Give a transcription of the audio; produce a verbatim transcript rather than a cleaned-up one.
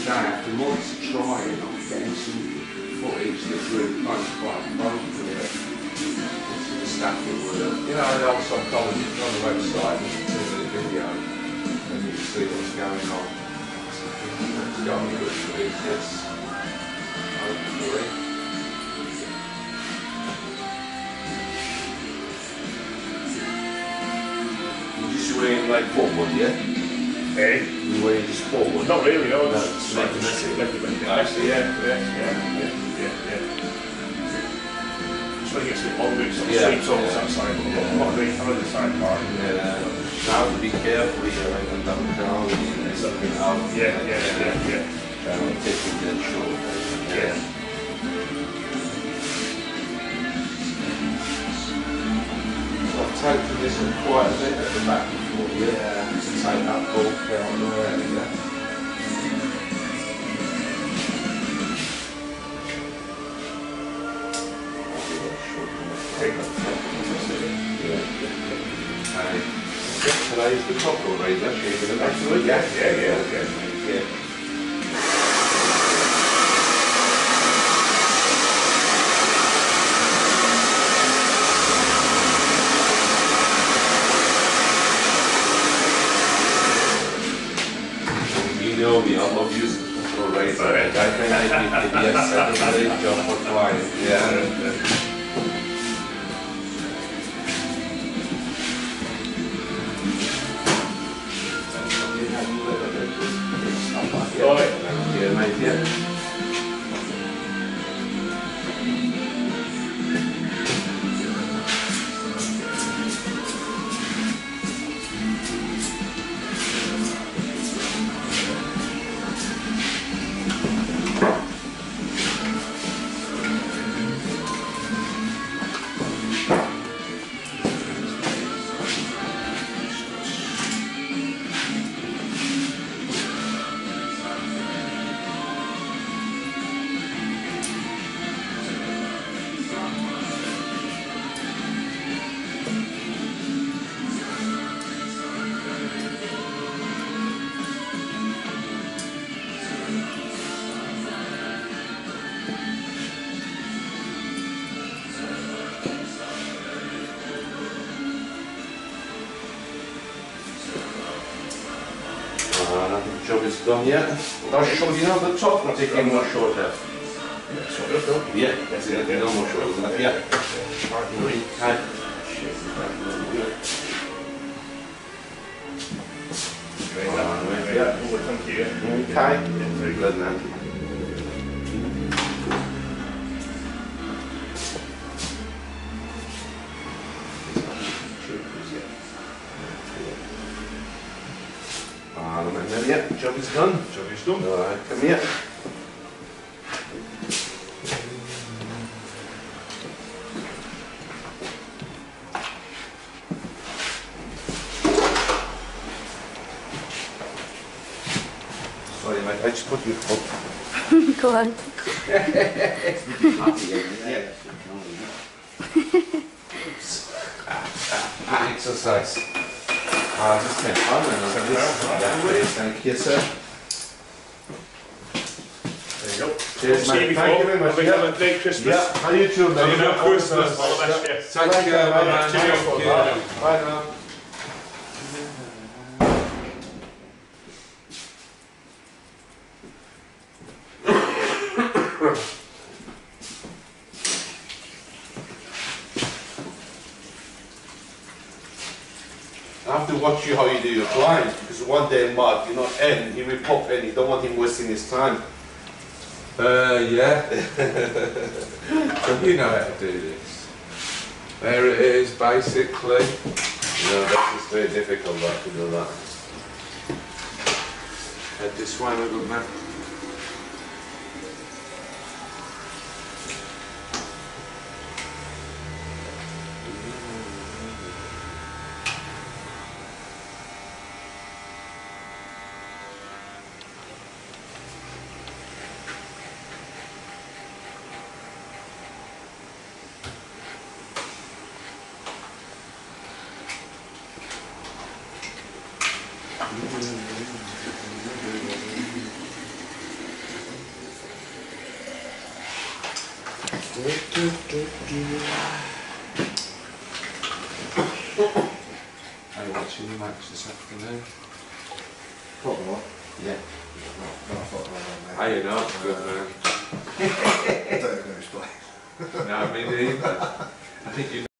day after months of trying, I'm getting some footage that's really kind of quite fun for the, the staff that work. You know, the old psychology on the website, there's a two-minute video, and you can see what's going on. It's got me good for this. Hopefully. You just wearing like forward, yeah? Eh? You wearing just forward? Not really, no. No, It's like the messy, like the messy, yeah, yeah, yeah, yeah, yeah, yeah. Just when it gets a bit longer, it's sort of Yeah, sleeps on yeah. that side, but yeah. Not the other side part. Yeah. Now to be careful, you know, like I'm down down and something out. Yeah, yeah, yeah, yeah. Trying to take it that short. Yeah. I've taken this one quite a bit at the back before, yeah, to take that bulk out of the area. Okay. Can I use the top or razor? Absolutely, yeah, yeah, yeah, yeah. Yeah. You know me, I love using the control razor. I think I did the yes, I did a great job for clients. Yeah. Right. Yeah, mate, yeah. The job is done yet. I'll show you now the top, I'll take in more short hair. Yeah, sort of, though. Yeah, that's it, no more short, isn't it? Yeah. Okay. Yeah, well, thank you. Okay. Yeah, very good. Good man. Yeah, job is done. Job is done. Alright, come here. Sorry mate, I just put your foot. Go on. Exercise. Ah, just ten pound then. Thank you, sir. There you go. Cheers, See you mate. before. Thank you very much. Have a Yeah. have a great Christmas. Yeah, how you too, mate? Have a Yeah, good Christmas. All the best, Yeah. yeah. Thank you, Yeah, man. cheers. Thank you. Bye. Bye now. I have to watch you how you do your client, because one day Mark, you're not in, he will pop in, you don't want him wasting his time. Uh, yeah. You know how to do this. There it is, basically. No, that's just very difficult that, to do that. Head this way, my good man. Are you watching the match this afternoon? Football? Yeah. No, football, mate. Are you not? Good man. I don't know who's playing. No, me neither. I think you